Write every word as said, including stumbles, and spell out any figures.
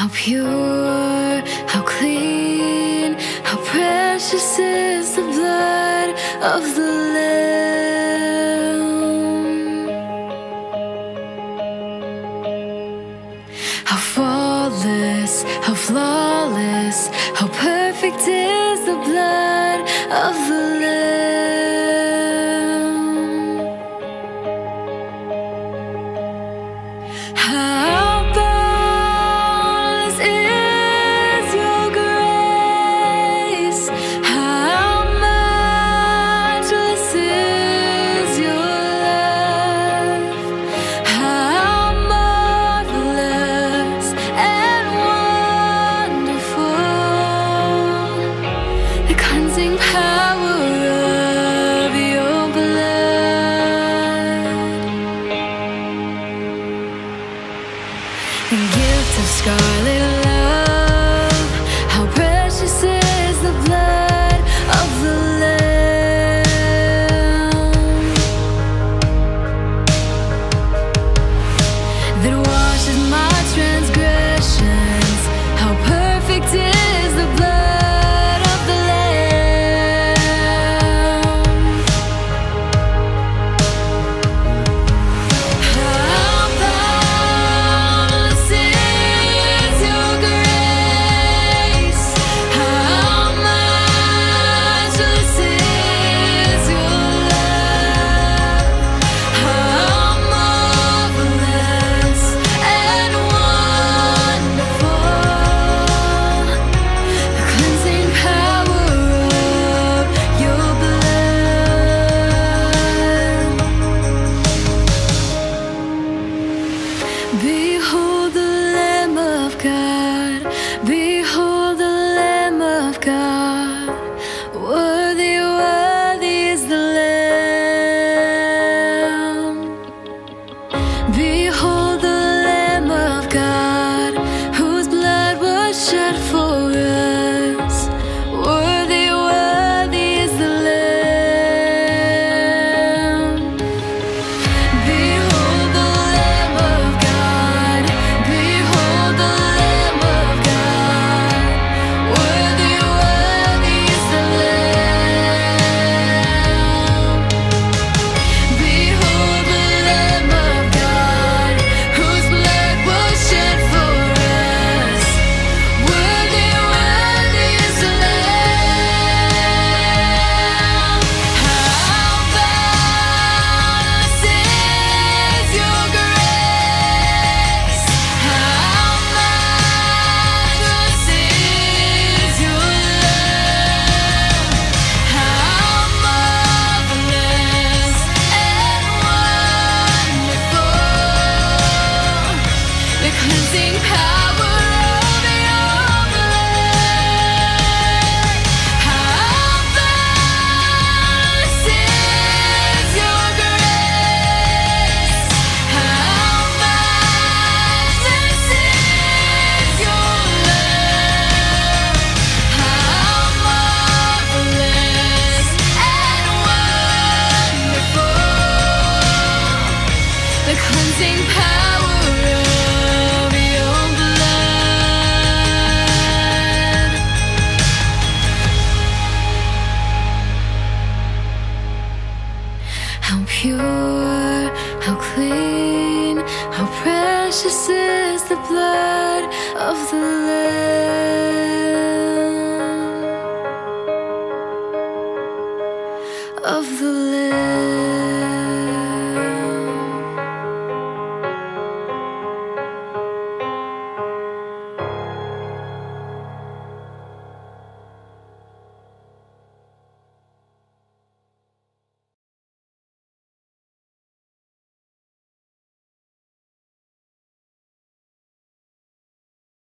How pure, how clean, how precious is the blood of the Lamb. How faultless, how flawless, how perfect is the blood of the Lamb. How boundless is your grace, how matchless is your love, how marvelous and wonderful the cleansing power of your blood. The gift of scarlet love, how precious is the blood of the Lamb that washes my transgressions. How perfect is the blood of the Lamb. How boundless is your grace, how matchless is your love, how marvelous and wonderful the cleansing power of your blood. Behold the Lamb of God, behold the Lamb of God, worthy, worthy is the Lamb. Behold the Lamb of God, whose blood was shed for us, worthy, worthy is the Lamb. Behold the Lamb of God, behold the Lamb of God, worthy, worthy is the Lamb. Behold the Lamb of God, whose blood was shed for us, worthy, worthy is the Lamb. How boundless is your grace, how matchless is your love, how marvelous and wonderful the cleansing power of your blood. How boundless is your grace, how matchless is your love, how marvelous and wonderful the cleansing power of your blood. How pure, how clean, how precious is